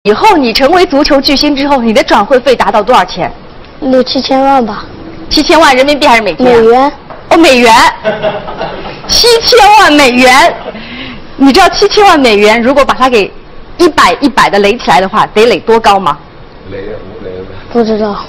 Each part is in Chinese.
以后你成为足球巨星之后，你的转会费达到多少钱 ？6、7千万吧。 7000万人民币还是美金？ 美元。 哦，美元。7000万美元，你知道7000万美元如果把它给100的垒起来的话，得垒多高吗？ 垒5垒的。 不知道。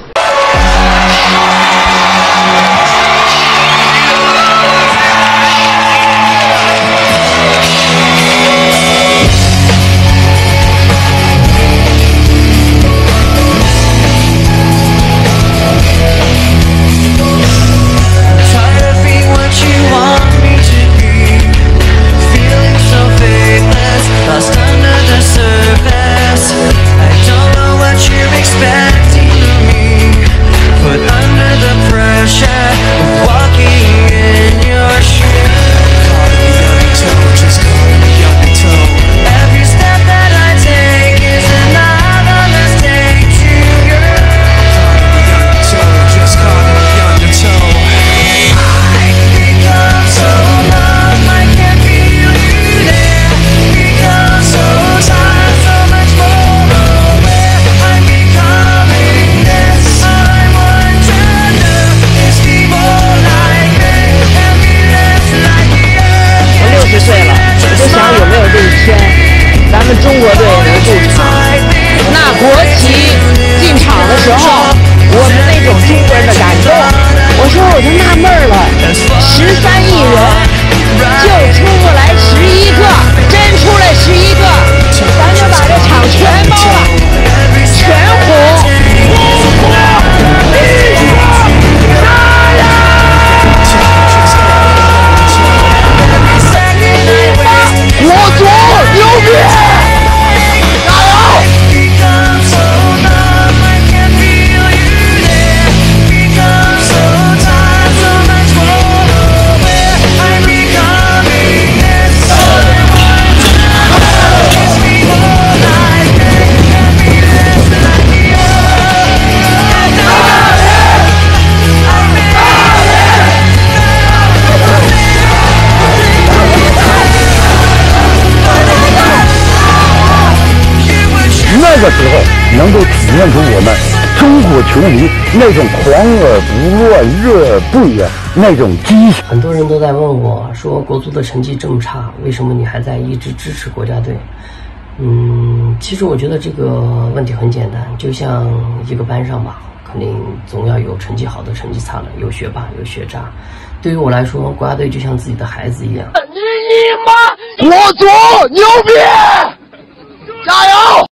中国队能入场，那国旗进场的时候，我们那种中国人的感动，我就纳闷了，13亿人就出来11个，真出来11个，咱就把这场全包了，全红。我左牛逼！ 那个时候能够体现出我们中国球迷那种狂而不乱、热而不远那种激情。 很多人都在问我说，国足的成绩这么差，为什么你还在一直支持国家队？其实我觉得这个问题很简单，就像一个班上吧，肯定总要有成绩好的、成绩差的，有学霸有学渣。对于我来说，国家队就像自己的孩子一样。 你妈，我左牛逼，加油！